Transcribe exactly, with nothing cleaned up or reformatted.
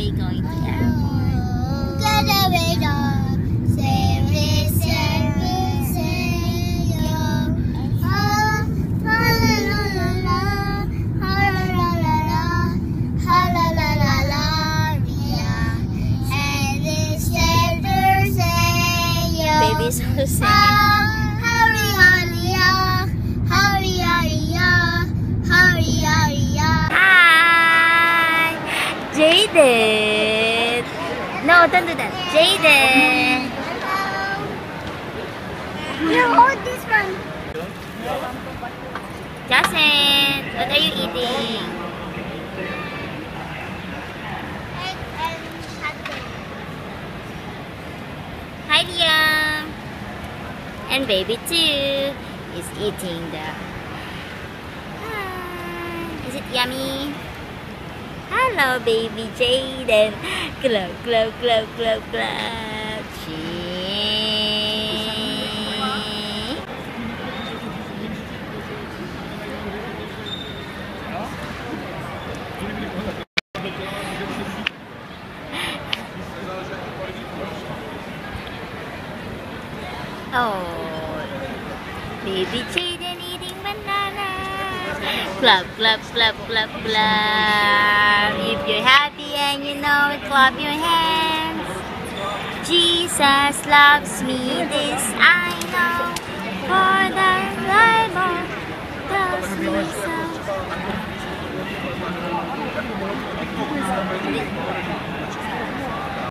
we going to airport? Get away, dog. Say this, say this, say yo. Ha la la la la, ha la la la la, ha la la la la, yeah. And this chapter say yo. Baby's also singing. Hurry, hurry, hurry, hurry, hurry, hurry. Hi, Jaden. No, don't do that, Jaden. You hold this one. Jason, what are you eating? Egg and satay. Hi, Liam. And baby too is eating the. Hi. Is it yummy? Hello, baby Jaden. Glow, glow, glow, glow, glow. Cheese. Oh, baby Jaden eating banana. Clap, clap, clap, clap, clap. If you're happy and you know it, clap your hands. Jesus loves me, this I know. For the Bible tells me so.